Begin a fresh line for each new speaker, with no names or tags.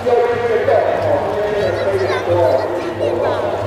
要去现在，哦，今天人非常多，就是走廊上